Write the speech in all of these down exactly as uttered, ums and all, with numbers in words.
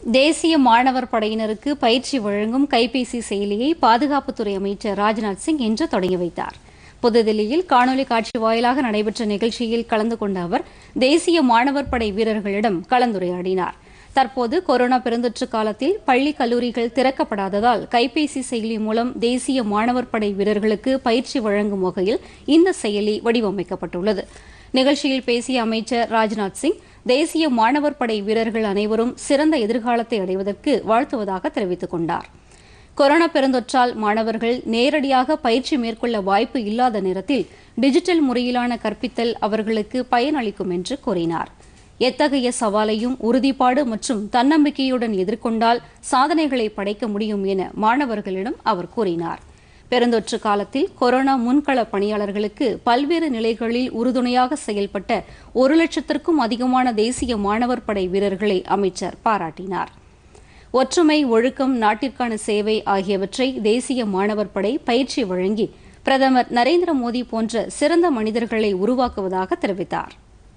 தேசிய மாணவர் படையினருக்கு பயிற்சி வழங்கும் கைபேசி செயலியை பாதுகாப்புத்துறை அமைச்சர் ராஜ்நாத் சிங் இன்று தொடங்கி வைத்தார். புதுதில்லியில் காணொலி காட்சி வாயிலாக நடைபெற்ற நிகழ்ச்சியில் கலந்து கொண்ட அவர் தேசிய மாணவர் படை வீரர்களிடம் கலந்துரையாடினார். தற்போது கொரோனா பெருந்தொற்று காலத்தில் பள்ளி கல்லூரிகள் திறக்கப்படாததால் கைபேசி செயலி மூலம் தேசிய மாணவர் படை வீரர்களுக்கு பயிற்சி வழங்கும் வகையில் இந்த செயலி வடிவமைக்கப்பட்டுள்ளது. நிகழ்ச்சியில் பேசிய அமைச்சர் ராஜ்நாத் சிங் தேசிய மாணவர் படை வீரர்கள் அனைவரும் சிறந்த எதிர்காலத்தை அடைவதற்கு வாழ்த்துவதாக தெரிவித்துக் கொண்டார். கொரோனா பெருந்தொற்றால் மாணவர்கள் நேரடியாக பயிற்சி மேற்கொள்ள வாய்ப்பு இல்லாத நேரத்தில் டிஜிட்டல் முறையிலான கற்பித்தல் அவர்களுக்கு பயனளிக்கும் என்று கூறினார். எத்தகைய சவாலையும் உறுதிப்பாடு மற்றும் தன்னம்பிக்கையுடன் எதிர்கொண்டால் சாதனைகளை படைக்க முடியும் என மாணவர்களிடம் அவர் கூறினார். பெருந்தொற்று காலத்தில் கொரோனா முன்கள பணியாளர்களுக்கு பல்வேறு நிலைகளில் உறுதுணையாக செயல்பட்ட ஒரு லட்சத்திற்கும் அதிகமான தேசிய மாணவர் படை வீரர்களை அமைச்சர் பாராட்டினார். ஒற்றுமை, ஒழுக்கம், நாட்டிற்கான சேவை ஆகியவற்றை தேசிய மாணவர் படை பயிற்சி வழங்கி பிரதமர் நரேந்திர மோடி போன்ற சிறந்த மனிதர்களை உருவாக்குவதாக தெரிவித்தார்.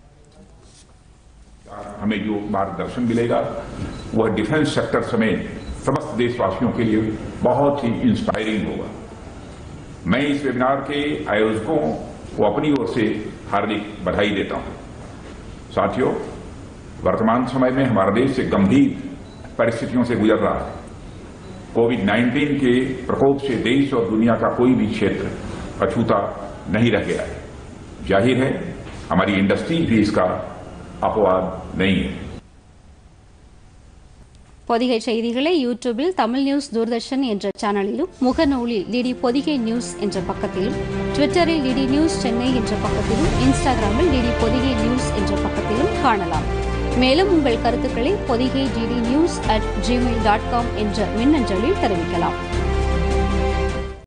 हमें जो मार्गदर्शन मिलेगा वह डिफेंस सेक्टर समेत समस्त देशवासियों के लिए बहुत ही इंस्पायरिंग होगा। मैं इस वेबिनार के आयोजकों को अपनी ओर से हार्दिक बधाई देता हूं। साथियों, वर्तमान समय में हमारा देश एक गंभीर परिस्थितियों से गुजर रहा है। कोविड नाइन्टीन के प्रकोप से देश और दुनिया का कोई भी क्षेत्र अछूता नहीं रह गया है। जाहिर है हमारी इंडस्ट्री भी इसका अपवाद नहीं है। பொதிகை செய்திகளை யூடியூபில் தமிழ் நியூஸ் தூர்தர்ஷன் என்ற சேனலிலும், முகநூலில் டிடி பொதிகை நியூஸ் என்ற பக்கத்திலும், ட்விட்டரில் டிடி நியூஸ் சென்னை என்ற பக்கத்திலும், இன்ஸ்டாகிராமில் டிடி பொதிகை நியூஸ் என்ற பக்கத்திலும் காணலாம். மேலும் உங்கள் கருத்துக்களை Podhigai DD news at Gmail dot com என்ற மின்னஞ்சலில் தெரிவிக்கலாம்.